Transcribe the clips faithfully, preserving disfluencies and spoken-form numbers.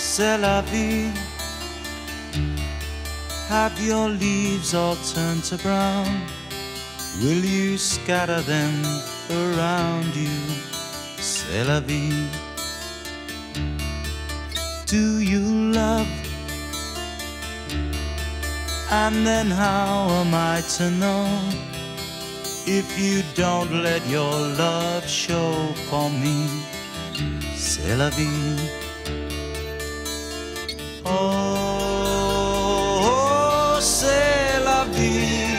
C'est la vie. Have your leaves all turned to brown? Will you scatter them around you? C'est la vie. Do you love? And then how am I to know if you don't let your love show for me? C'est la vie. Oh, c'est la vie.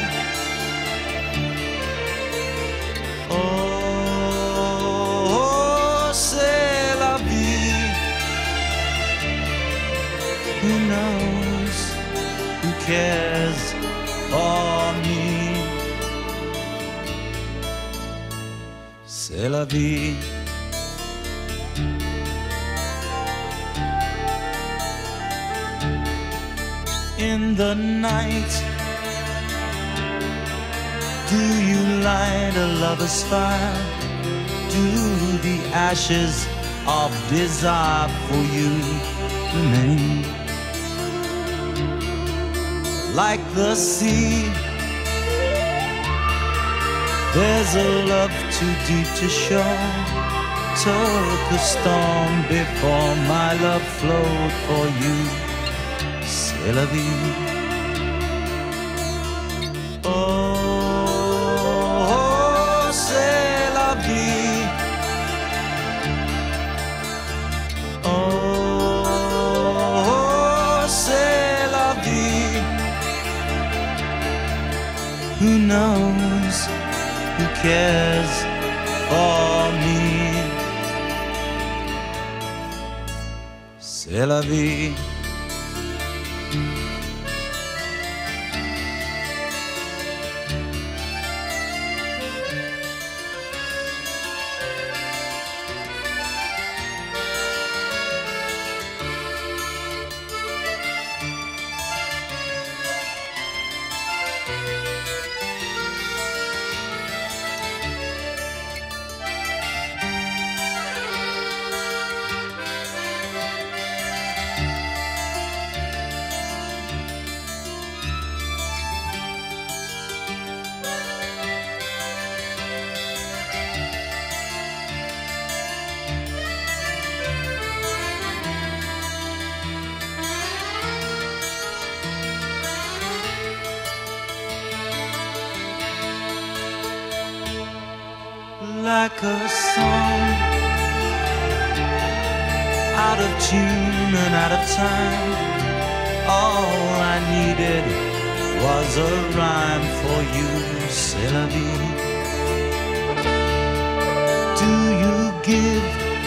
Oh, c'est la vie. Who knows? Who cares for me? C'est la vie. In the night, do you light a lover's fire? Do the ashes of desire for you remain? Like the sea, there's a love too deep to show. Took a storm before my love flowed for you. C'est la vie. Oh, c'est la vie. Oh, c'est la vie. Who knows? Who cares for me? C'est la vie. Like a song, out of tune and out of time. All I needed was a rhyme for you. C'est la vie. Do you give?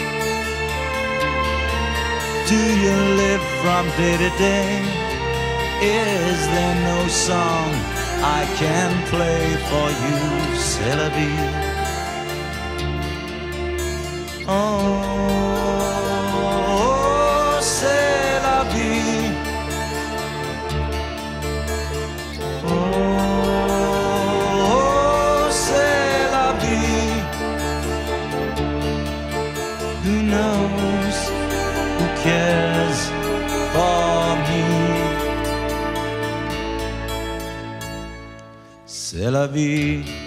Do you live from day to day? Is there no song I can play for you? C'est la vie. Oh, c'est la vie. Oh, c'est la vie. Who knows? Who cares for me? C'est la vie.